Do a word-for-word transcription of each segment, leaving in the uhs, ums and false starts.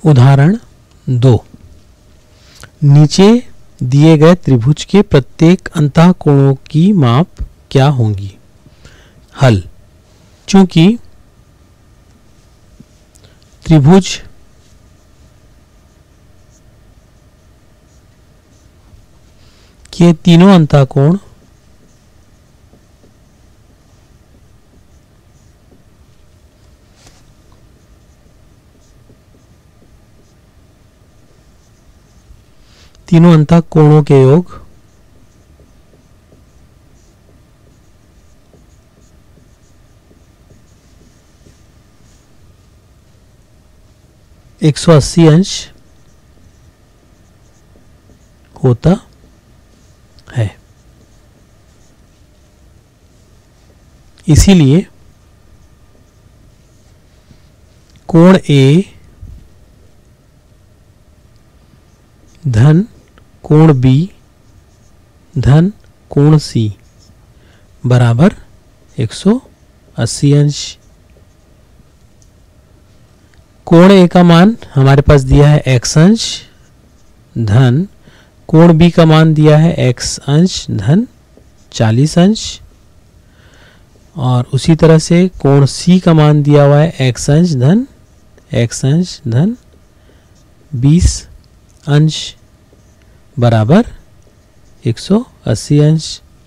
उदाहरण दो, नीचे दिए गए त्रिभुज के प्रत्येक अंतःकोणों की माप क्या होंगी। हल, चूंकि त्रिभुज के तीनों अंतःकोण तीनों अंतःकोणों के योग एक सौ अस्सी अंश होता है। इसीलिए कोण ए धन कोण बी धन कोण सी बराबर एक सौ अस्सी अंश। कोण ए का मान हमारे पास दिया है x अंश धन कोण बी का मान दिया है x अंश धन चालीस अंश, और उसी तरह से कोण सी का मान दिया हुआ है x अंश धन x अंश धन बीस अंश बराबर एक सौ अस्सी अंश।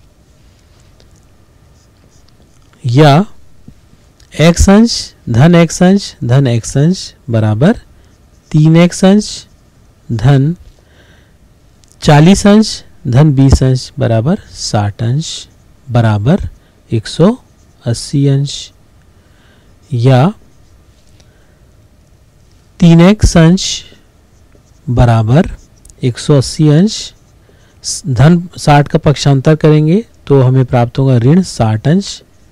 या x अंश धन x अंश धन x अंश बराबर तीन x अंश धन चालीस अंश धन बीस अंश बराबर साठ अंश बराबर एक सौ अस्सी अंश। या तीन x अंश बराबर एक सौ अस्सी अंश, धन साठ का पक्षांतर करेंगे तो हमें प्राप्त होगा ऋण साठ अंश।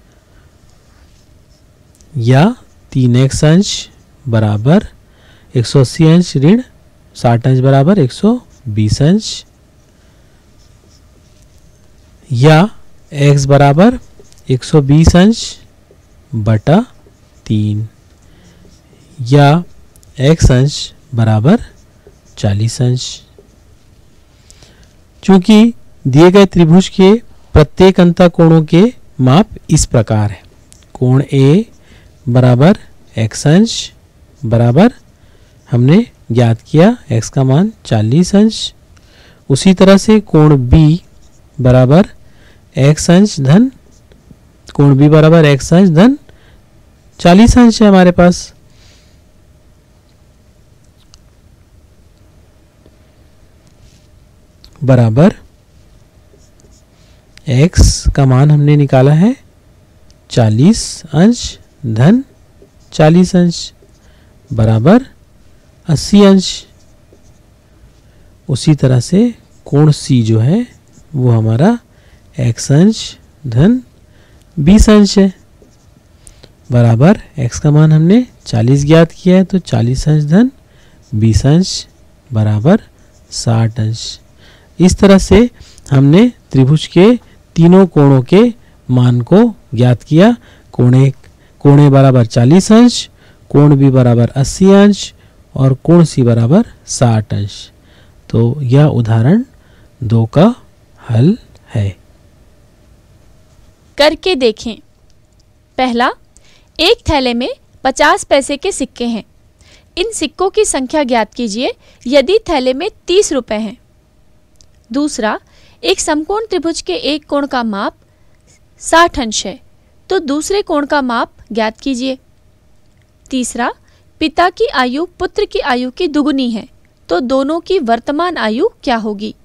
या तीन x अंश बराबर एक सौ अस्सी अंश ऋण साठ अंश बराबर एक सौ बीस अंश। या x बराबर एक सौ बीस अंश बटा तीन। या x अंश बराबर चालीस अंश। चूंकि दिए गए त्रिभुज के प्रत्येक अंतःकोणों के माप इस प्रकार है। कोण ए बराबर x अंश बराबर हमने ज्ञात किया x का मान चालीस अंश। उसी तरह से कोण b बराबर x अंश धन कोण b बराबर x अंश धन चालीस अंश है हमारे पास। बराबर x का मान हमने निकाला है चालीस अंश धन चालीस अंश बराबर अस्सी अंश। उसी तरह से कोण C जो है वो हमारा x अंश धन बीस अंश है बराबर x का मान हमने चालीस ज्ञात किया है तो चालीस अंश धन बीस अंश बराबर साठ अंश। इस तरह से हमने त्रिभुज के तीनों कोणों के मान को ज्ञात किया। कोण ए कोण ए बराबर चालीस अंश, कोण बी बराबर अस्सी अंश और कोण सी बराबर साठ अंश। तो यह उदाहरण दो का हल है। करके देखें। पहला, एक थैले में पचास पैसे के सिक्के हैं। इन सिक्कों की संख्या ज्ञात कीजिए यदि थैले में तीस रुपए हैं। दूसरा, एक समकोण त्रिभुज के एक कोण का माप साठ अंश है तो दूसरे कोण का माप ज्ञात कीजिए। तीसरा, पिता की आयु पुत्र की आयु की दुगुनी है तो दोनों की वर्तमान आयु क्या होगी।